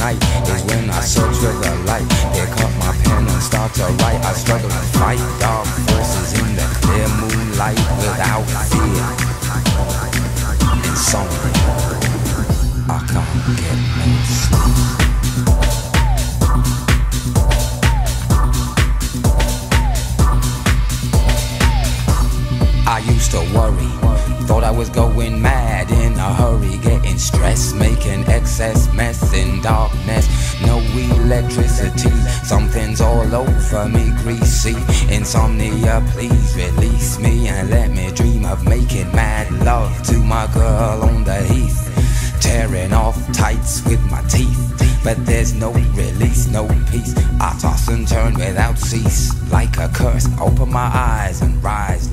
night is when I search for the light. Pick up my pen and start to write. I struggle to fight dark forces in the clear moonlight without fear. Insomnia, I can't get no sleep. I used to worry, thought I was going mad in a hurry, getting stressed, making excess mess in darkness. No electricity, something's all over me, greasy. Insomnia, please release me and let me dream of making mad love to my girl on the heath, tearing off tights with my teeth. But there's no release, no peace. I toss and turn without cease, like a curse. Open my eyes and rise